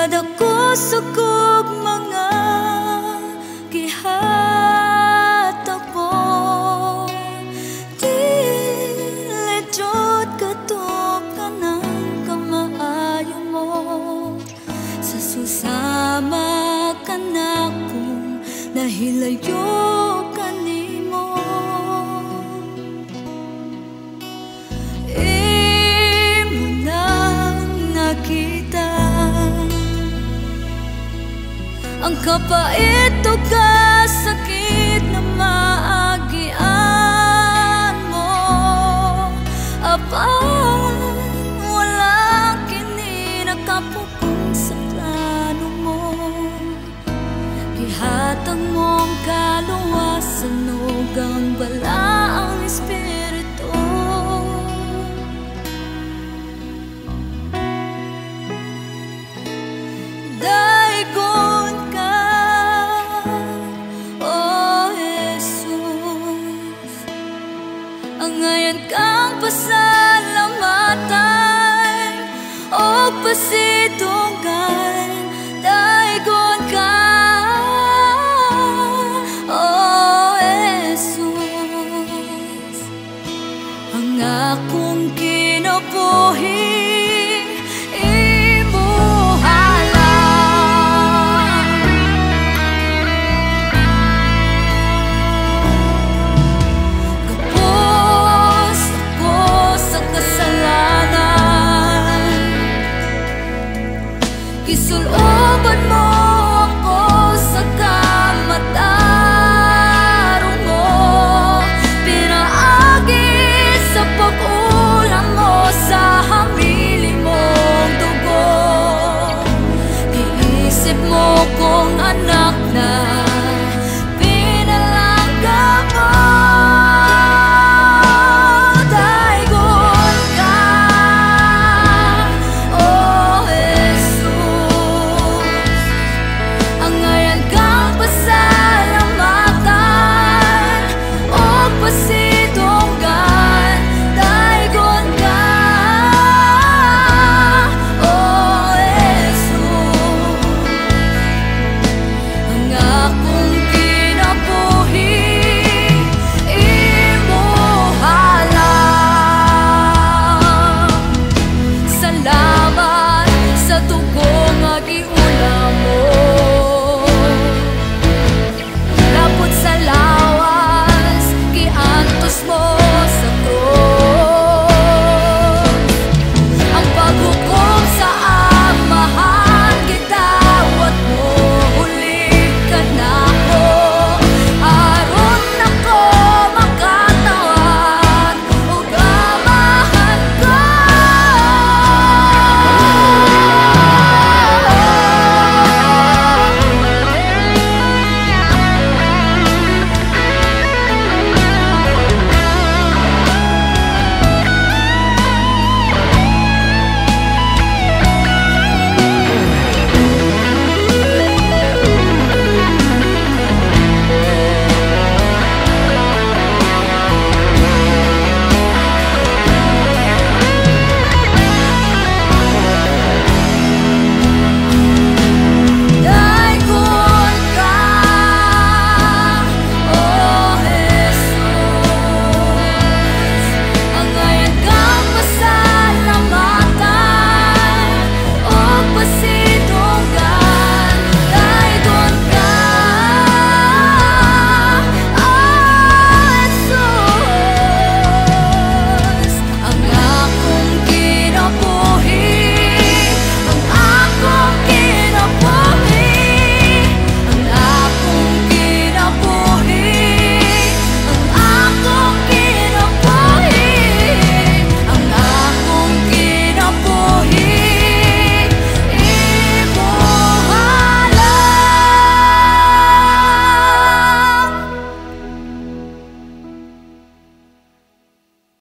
dako sa kog mga gihatag mo. Dili jud katok ka ng kamaayo mo. Sa susama ka na kung nahilayo ka nimo. Imo nang nakita ang kapait o kasakit na maagian mo. Apang wala kini nakapupong sa plano mo. Gihatag mong kaluwasan o ang balaang espiritu. Daigon ka, O Jesus, ang ngayon kang pasalamatan o pasito